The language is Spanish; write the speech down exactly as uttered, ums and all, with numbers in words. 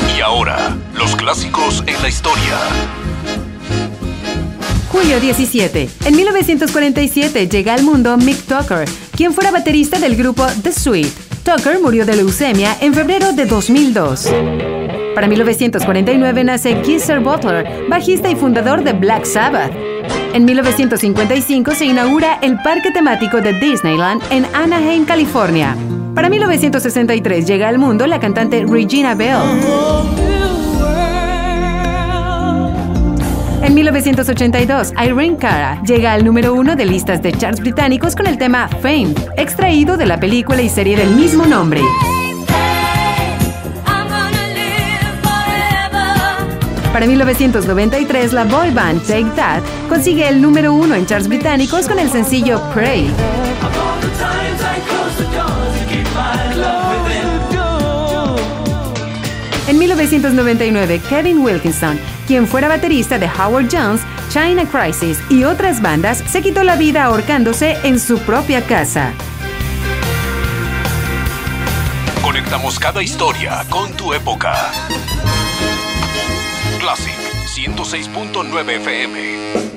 Y ahora, los clásicos en la historia. Julio diecisiete. En mil novecientos cuarenta y siete llega al mundo Mick Tucker, quien fuera baterista del grupo The Sweet. Tucker murió de leucemia en febrero de dos mil dos. Para mil novecientos cuarenta y nueve nace Geezer Butler, bajista y fundador de Black Sabbath. En mil novecientos cincuenta y cinco se inaugura el parque temático de Disneyland en Anaheim, California. Para mil novecientos sesenta y tres llega al mundo la cantante Regina Bell. En mil novecientos ochenta y dos, Irene Cara llega al número uno de listas de charts británicos con el tema Fame, extraído de la película y serie del mismo nombre. Para mil novecientos noventa y tres, la boy band Take That consigue el número uno en charts británicos con el sencillo Pray. En mil novecientos noventa y nueve, Kevin Wilkinson, quien fuera baterista de Howard Jones, China Crisis y otras bandas, se quitó la vida ahorcándose en su propia casa. Conectamos cada historia con tu época. Classic ciento seis punto nueve F M.